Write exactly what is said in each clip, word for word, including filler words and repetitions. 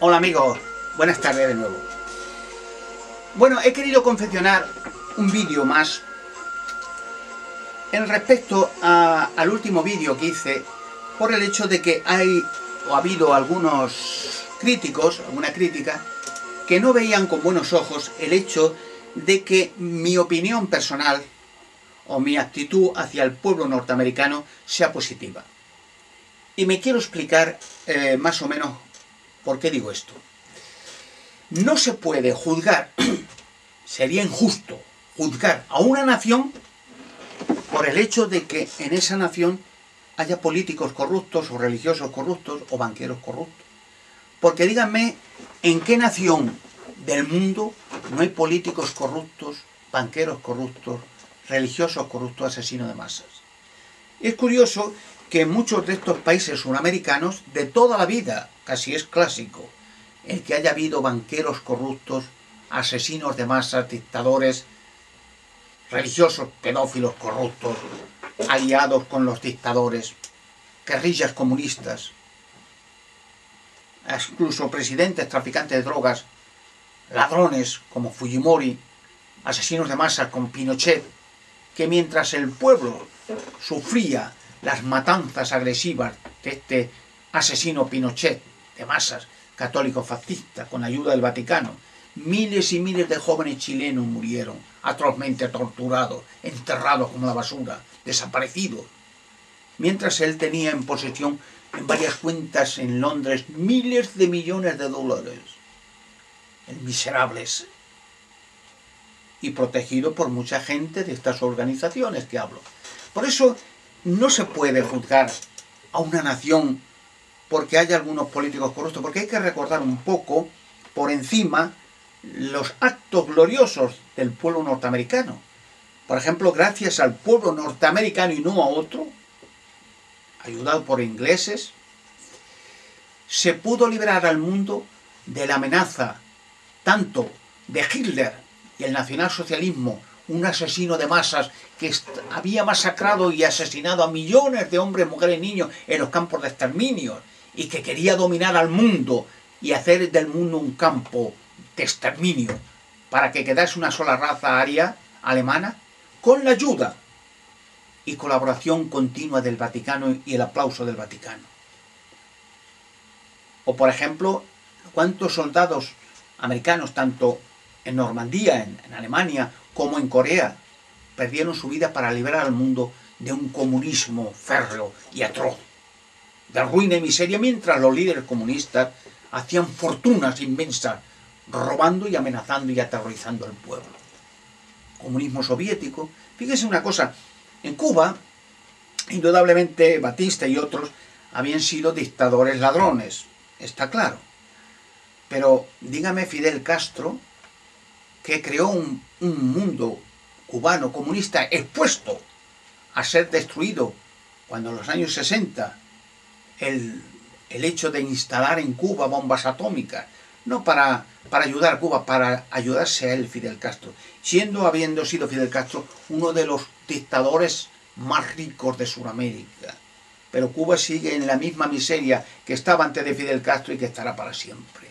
Hola amigos, buenas tardes de nuevo. Bueno, he querido confeccionar un vídeo más en respecto a, al último vídeo que hice, por el hecho de que hay o ha habido algunos críticos, alguna crítica, que no veían con buenos ojos el hecho de que mi opinión personal o mi actitud hacia el pueblo norteamericano sea positiva. Y me quiero explicar eh, más o menos por qué digo esto. No se puede juzgar, sería injusto juzgar a una nación por el hecho de que en esa nación haya políticos corruptos o religiosos corruptos o banqueros corruptos. Porque díganme, ¿en qué nación del mundo no hay políticos corruptos, banqueros corruptos, religiosos corruptos, asesinos de masas? Es curioso que en muchos de estos países suramericanos, de toda la vida, casi es clásico, el que haya habido banqueros corruptos, asesinos de masas, dictadores, religiosos, pedófilos corruptos, aliados con los dictadores, guerrillas comunistas, incluso presidentes traficantes de drogas, ladrones como Fujimori, asesinos de masas como Pinochet, que mientras el pueblo sufría las matanzas agresivas de este asesino Pinochet de masas, católico fascista, con ayuda del Vaticano, miles y miles de jóvenes chilenos murieron, atrozmente torturados, enterrados como la basura, desaparecidos. Mientras él tenía en posesión en varias cuentas en Londres miles de millones de dólares, el miserables, y protegido por mucha gente de estas organizaciones que hablo. Por eso no se puede juzgar a una nación porque haya algunos políticos corruptos, porque hay que recordar un poco por encima los actos gloriosos del pueblo norteamericano. Por ejemplo, gracias al pueblo norteamericano y no a otro, ayudado por ingleses, se pudo liberar al mundo de la amenaza tanto de Hitler y el nacionalsocialismo, un asesino de masas que había masacrado y asesinado a millones de hombres, mujeres y niños en los campos de exterminio, y que quería dominar al mundo y hacer del mundo un campo de exterminio para que quedase una sola raza aria alemana, con la ayuda y colaboración continua del Vaticano y el aplauso del Vaticano. O por ejemplo, cuántos soldados americanos, tanto en Normandía, en, en Alemania, como en Corea, perdieron su vida para liberar al mundo de un comunismo férreo y atroz, de ruina y miseria, mientras los líderes comunistas hacían fortunas inmensas, robando y amenazando y aterrorizando al pueblo. Comunismo soviético. Fíjese una cosa, en Cuba, indudablemente Batista y otros habían sido dictadores ladrones, está claro. Pero dígame Fidel Castro, que creó un, un mundo cubano comunista expuesto a ser destruido cuando en los años sesenta el, el hecho de instalar en Cuba bombas atómicas, no para, para ayudar a Cuba, para ayudarse a él Fidel Castro, siendo, habiendo sido Fidel Castro uno de los dictadores más ricos de Sudamérica. Pero Cuba sigue en la misma miseria que estaba antes de Fidel Castro y que estará para siempre.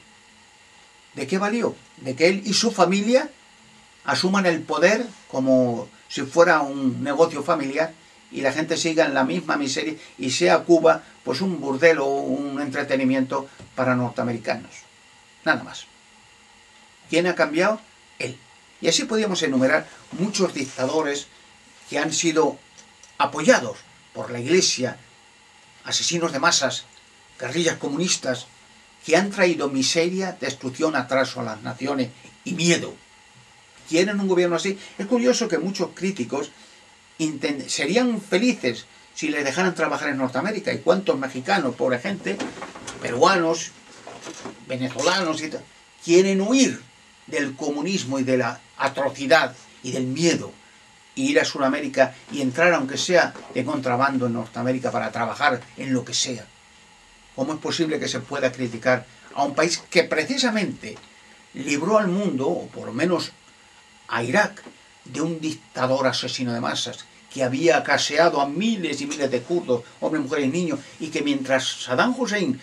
¿De qué valió? De que él y su familia asuman el poder como si fuera un negocio familiar y la gente siga en la misma miseria y sea Cuba pues un burdel o un entretenimiento para norteamericanos. Nada más. ¿Quién ha cambiado? Él. Y así podríamos enumerar muchos dictadores que han sido apoyados por la Iglesia, asesinos de masas, guerrillas comunistas, que han traído miseria, destrucción, atraso a las naciones y miedo. ¿Quieren un gobierno así? Es curioso que muchos críticos serían felices si les dejaran trabajar en Norteamérica. ¿Y cuántos mexicanos, pobre gente, peruanos, venezolanos y tal, quieren huir del comunismo y de la atrocidad y del miedo, e ir a Sudamérica y entrar, aunque sea de contrabando, en Norteamérica para trabajar en lo que sea? ¿Cómo es posible que se pueda criticar a un país que precisamente libró al mundo, o por lo menos a Irak, de un dictador asesino de masas que había acaseado a miles y miles de kurdos, hombres, mujeres y niños, y que mientras Saddam Hussein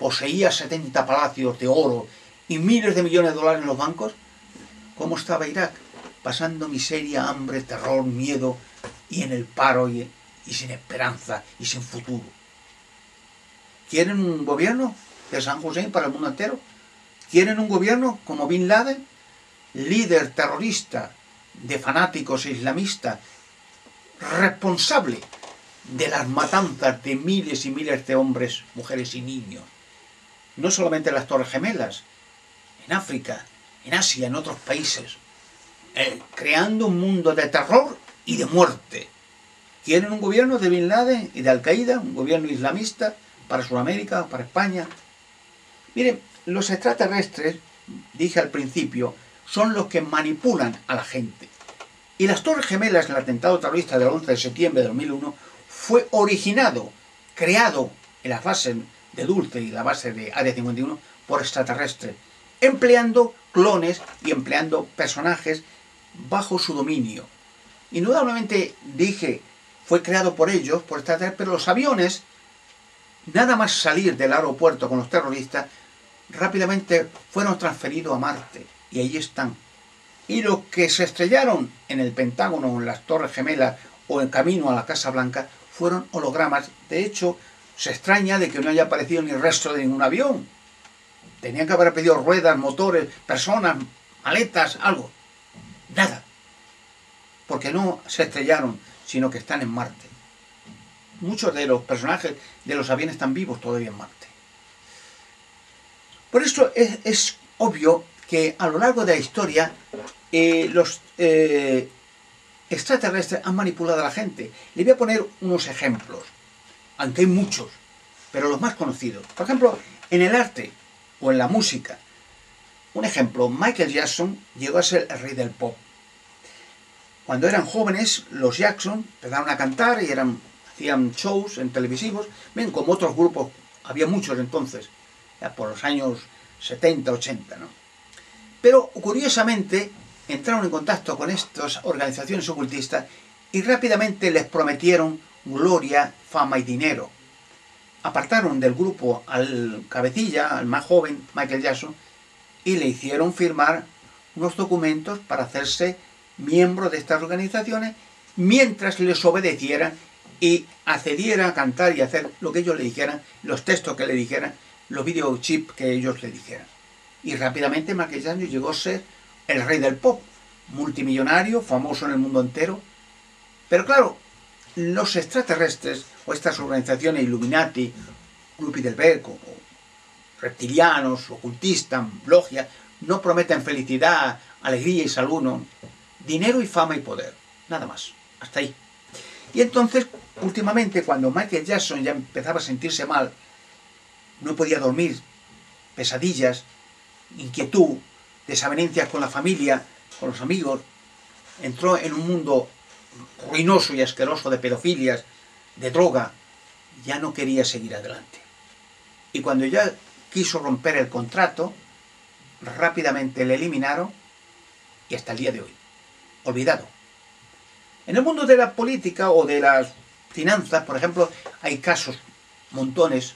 poseía setenta palacios de oro y miles de millones de dólares en los bancos, ¿cómo estaba Irak? Pasando miseria, hambre, terror, miedo y en el paro y, y sin esperanza y sin futuro. ¿Quieren un gobierno de Saddam Hussein para el mundo entero? ¿Quieren un gobierno como Bin Laden, líder terrorista de fanáticos islamistas, responsable de las matanzas de miles y miles de hombres, mujeres y niños? No solamente en las Torres Gemelas, en África, en Asia, en otros países, eh, creando un mundo de terror y de muerte. ¿Quieren un gobierno de Bin Laden y de Al-Qaeda, un gobierno islamista para Sudamérica, para España? Miren, los extraterrestres, dije al principio, son los que manipulan a la gente. Y las Torres Gemelas, el atentado terrorista del once de septiembre de dos mil uno, fue originado, creado en las bases de Dulce y la base de Área cincuenta y uno por extraterrestres, empleando clones y empleando personajes bajo su dominio. Indudablemente, dije, fue creado por ellos, por extraterrestres, pero los aviones, nada más salir del aeropuerto con los terroristas, rápidamente fueron transferidos a Marte, y allí están. Y los que se estrellaron en el Pentágono, en las Torres Gemelas, o en camino a la Casa Blanca, fueron hologramas. De hecho, se extraña de que no haya aparecido ni resto de ningún avión. Tenían que haber pedido ruedas, motores, personas, maletas, algo. Nada. Porque no se estrellaron, sino que están en Marte. Muchos de los personajes de los aviones están vivos todavía en Marte. Por eso es, es obvio que a lo largo de la historia eh, los eh, extraterrestres han manipulado a la gente. Le voy a poner unos ejemplos, aunque hay muchos, pero los más conocidos. Por ejemplo, en el arte o en la música. Un ejemplo, Michael Jackson llegó a ser el rey del pop. Cuando eran jóvenes, los Jackson empezaron a cantar y eran, hacían shows en televisivos, ven, como otros grupos, había muchos entonces, ya por los años setenta, ochenta, ¿no? Pero curiosamente entraron en contacto con estas organizaciones ocultistas y rápidamente les prometieron gloria, fama y dinero. Apartaron del grupo al cabecilla, al más joven, Michael Jackson, y le hicieron firmar unos documentos para hacerse miembro de estas organizaciones mientras les obedecieran y accediera a cantar y hacer lo que ellos le dijeran, los textos que le dijeran, los videochips que ellos le dijeran. Y rápidamente Michael Jackson llegó a ser el rey del pop, multimillonario, famoso en el mundo entero. Pero claro, los extraterrestres o estas organizaciones Illuminati, Club Bilderberg, o reptilianos, ocultistas, logias, no prometen felicidad, alegría y salud, no. Dinero y fama y poder, nada más, hasta ahí. Y entonces, últimamente, cuando Michael Jackson ya empezaba a sentirse mal, no podía dormir, pesadillas, inquietud, desavenencias con la familia, con los amigos, entró en un mundo ruinoso y asqueroso de pedofilias, de droga, ya no quería seguir adelante. Y cuando ya quiso romper el contrato, rápidamente le eliminaron y hasta el día de hoy, olvidado. En el mundo de la política o de las finanzas, por ejemplo, hay casos, montones.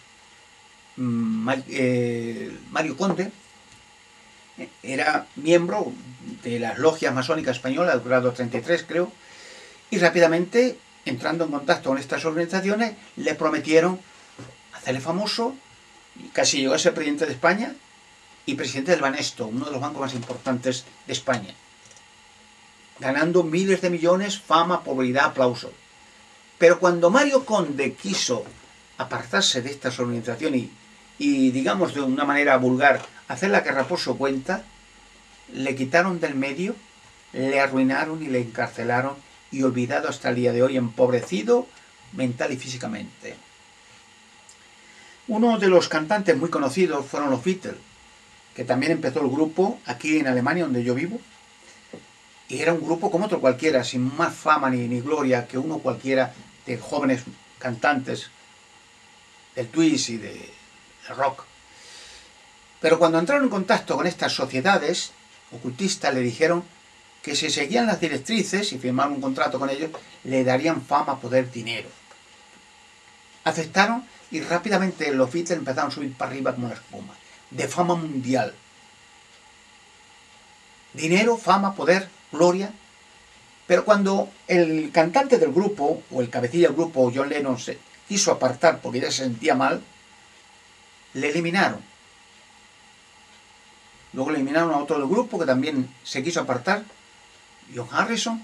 Mario Conde era miembro de las logias masónicas españolas, del grado treinta y tres creo, y rápidamente, entrando en contacto con estas organizaciones, le prometieron hacerle famoso, y casi llegó a ser presidente de España y presidente del Banesto, uno de los bancos más importantes de España, ganando miles de millones, fama, popularidad, aplausos. Pero cuando Mario Conde quiso apartarse de estas organizaciones y, y, digamos de una manera vulgar, hacer la guerra por su cuenta, le quitaron del medio, le arruinaron y le encarcelaron, y olvidado hasta el día de hoy, empobrecido mental y físicamente. Uno de los cantantes muy conocidos fueron los Beatles, que también empezó el grupo aquí en Alemania, donde yo vivo, y era un grupo como otro cualquiera, sin más fama ni, ni gloria que uno cualquiera de jóvenes cantantes del twist y de, de rock. Pero cuando entraron en contacto con estas sociedades ocultistas, le dijeron que si seguían las directrices y firmaron un contrato con ellos, le darían fama, poder, dinero. aceptaron y rápidamente los Beatles empezaron a subir para arriba como la espuma, de fama mundial. Dinero, fama, poder, gloria. Pero cuando el cantante del grupo, o el cabecilla del grupo, John Lennon, se quiso apartar porque ya se sentía mal, le eliminaron. Luego le eliminaron a otro del grupo que también se quiso apartar, John Harrison,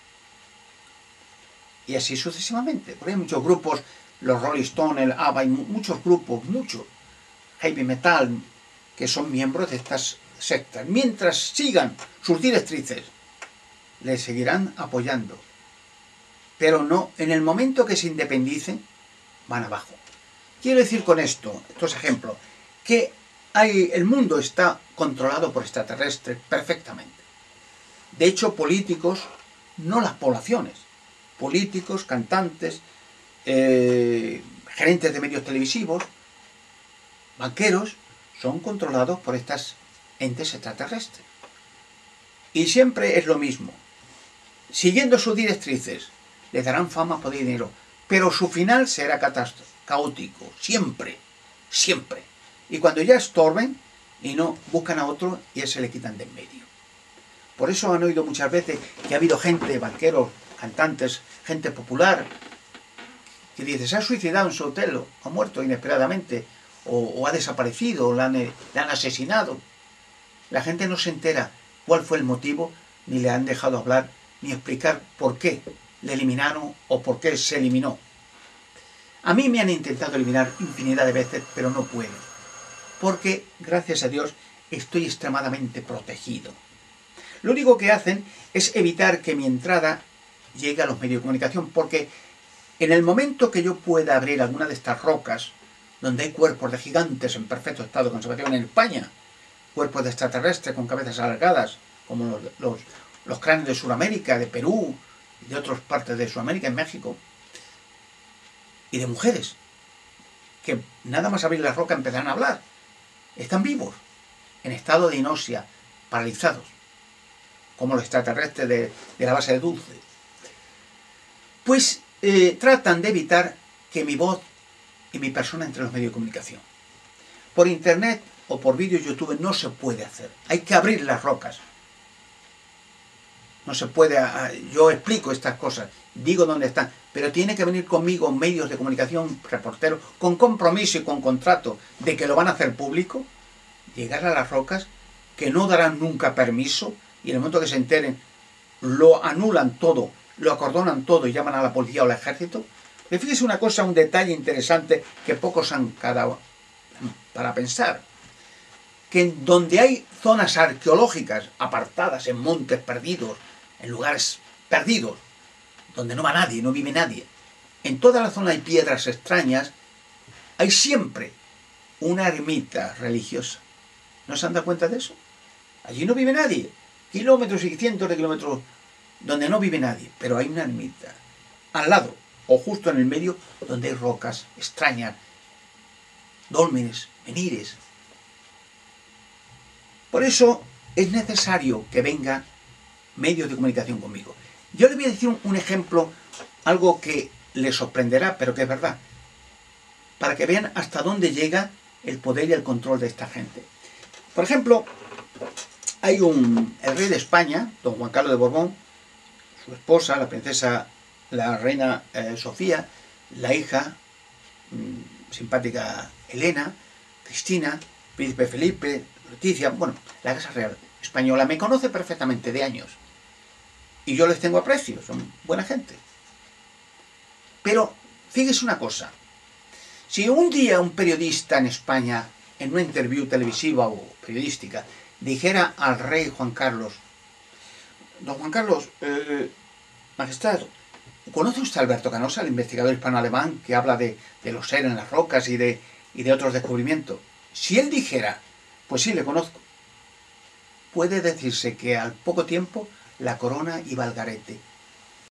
y así sucesivamente. Porque hay muchos grupos, los Rolling Stones, el ABBA, hay muchos grupos, muchos, heavy metal, que son miembros de estas sectas. Mientras sigan sus directrices, le seguirán apoyando. Pero no, en el momento que se independicen, van abajo. Quiero decir con esto, estos ejemplos, que hay, el mundo está controlado por extraterrestres perfectamente. De hecho, políticos, no las poblaciones, políticos, cantantes, eh, gerentes de medios televisivos, banqueros, son controlados por estas entes extraterrestres. Y siempre es lo mismo. Siguiendo sus directrices, les darán fama, poder y dinero, pero su final será catástrofe, caótico, siempre, siempre. Y cuando ya estorben, y no, buscan a otro y a ese le quitan de en medio. Por eso han oído muchas veces que ha habido gente, banqueros, cantantes, gente popular, que dice, se ha suicidado en su hotel, o ha muerto inesperadamente, o, o ha desaparecido, o le han, le han asesinado. La gente no se entera cuál fue el motivo, ni le han dejado hablar, ni explicar por qué le eliminaron o por qué se eliminó. A mí me han intentado eliminar infinidad de veces, pero no pueden. Porque, gracias a Dios, estoy extremadamente protegido. Lo único que hacen es evitar que mi entrada llegue a los medios de comunicación, porque en el momento que yo pueda abrir alguna de estas rocas, donde hay cuerpos de gigantes en perfecto estado de conservación en España, cuerpos de extraterrestres con cabezas alargadas, como los, los, los cráneos de Sudamérica, de Perú y de otras partes de Sudamérica, en México, y de mujeres, que nada más abrir la roca empezarán a hablar. Están vivos, en estado de hipnosia, paralizados, como los extraterrestres de, de la base de Dulce. Pues eh, tratan de evitar que mi voz y mi persona entre en los medios de comunicación. Por internet o por vídeos YouTube no se puede hacer. Hay que abrir las rocas. No se puede... Yo explico estas cosas, digo dónde están, pero tiene que venir conmigo medios de comunicación, reporteros, con compromiso y con contrato de que lo van a hacer público, llegar a las rocas, que no darán nunca permiso, y en el momento que se enteren, lo anulan todo, lo acordonan todo y llaman a la policía o al ejército. Pero fíjese una cosa, un detalle interesante que pocos han quedado para pensar. Que en donde hay zonas arqueológicas apartadas, en montes perdidos, en lugares perdidos, donde no va nadie, no vive nadie, en toda la zona hay piedras extrañas, hay siempre una ermita religiosa. ¿No se han dado cuenta de eso? Allí no vive nadie. Kilómetros y cientos de kilómetros donde no vive nadie, pero hay una ermita al lado, o justo en el medio, donde hay rocas extrañas, dólmenes, menires. Por eso es necesario que vengan medios de comunicación conmigo. Yo le voy a decir un, un ejemplo, algo que les sorprenderá, pero que es verdad, para que vean hasta dónde llega el poder y el control de esta gente. Por ejemplo, hay un, el rey de España, don Juan Carlos de Borbón, su esposa, la princesa, la reina eh, Sofía, la hija mmm, simpática Elena, Cristina, príncipe Felipe, Leticia, bueno, la Casa Real Española me conoce perfectamente de años. Y yo les tengo aprecio, son buena gente. Pero, fíjese una cosa, si un día un periodista en España, en una interview televisiva o periodística, dijera al rey Juan Carlos, don Juan Carlos, eh, majestad, ¿conoce usted a Alberto Canosa, el investigador hispano-alemán que habla de, de los seres en las rocas y de, y de otros descubrimientos? Si él dijera, pues sí, le conozco, puede decirse que al poco tiempo la corona iba al garete,